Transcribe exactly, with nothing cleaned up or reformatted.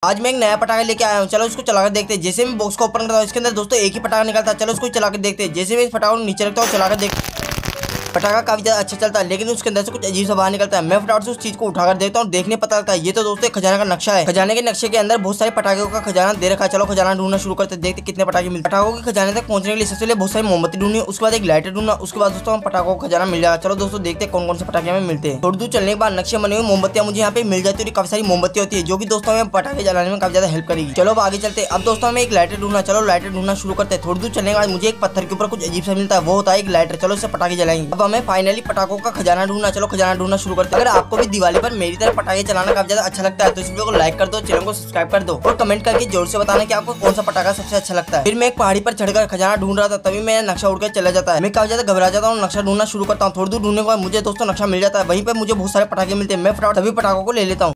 आज मैं एक नया पटाखा लेके आया हूँ। चलो इसको चलाकर देखते हैं। जैसे मैं बॉक्स को ओपन करता हूँ इसके अंदर दोस्तों एक ही पटाखा निकलता है। चलो इसको चलाकर देखते हैं। जैसे मैं इस पटाखे को नीचे रखता हूँ चलाकर देख पटाखा काफी ज्यादा अच्छा चलता है, लेकिन उसके अंदर से कुछ अजीब सा बाहर निकलता है। मैं फटाफट से उस चीज को उठाकर देखता हूँ। देखने पता लगता है ये तो दोस्तों खजाना का नक्शा है। खजाने के नक्शे के अंदर बहुत सारे पटाखों का खजाना दे रखा है। चलो खजाना ढूंढना शुरू करते हैं, देखते कितने पटाखे मिलते हैं। पटाखों के खजाने तक पहुंचने के लिए सबसे पहले बहुत सारी मोमबत्ती ढूंढनी, उसके बाद एक लाइटर ढूंढना, उसके बाद दोस्तों हम पटाखों का खजाना मिल जाएगा। चलो दोस्तों देखते हैं कौन कौन से पटाखे हमें मिलते हैं। थोड़ी दूर चलने के बाद नक्शे बने हुए मोमबत्तियां मुझे यहाँ पे मिल जाती है और काफी सारी मोमबत्ती होती है जो कि दोस्तों हमें पटाखे जलाने में काफी ज्यादा हेल्प करेगी। चलो अब आगे चलते हैं। अब दोस्तों हमें एक लाइटर ढूंढना। चलो लाइटर ढूंढना शुरू करते हैं। थोड़ी दूर चलने के बाद मुझे एक पत्थर के ऊपर कुछ अजीब सा मिलता है, वो होता है एक लाइटर। चलो इससे पटाखे जलाएंगे। अब हमें फाइनली पटाखों का खजाना ढूंढना। चलो खजाना ढूंढना शुरू करते हैं। अगर आपको भी दिवाली पर मेरी तरह पटाखे चलाना काफी ज्यादा अच्छा लगता है तो इस वीडियो को लाइक कर दो, चैनल को सब्सक्राइब कर दो और कमेंट करके जोर से बताना कि आपको कौन सा पटाखा सबसे अच्छा लगता है। फिर मैं एक पहाड़ी पर चढ़कर खजाना ढूंढ रहा था, तभी मेरा नक्शा उड़कर चला जाता है। मैं काफी ज्यादा घबरा जाता हूँ। नक्शा ढूंढना शुरू करता हूँ। थोड़ी दूर ढूंढने के बाद मुझे दोस्तों नक्शा मिल जाता है। वहीं पर मुझे बहुत सारे पटाखे मिलते हैं। मैं फटाफट सभी पटाखों को ले लेता हूँ।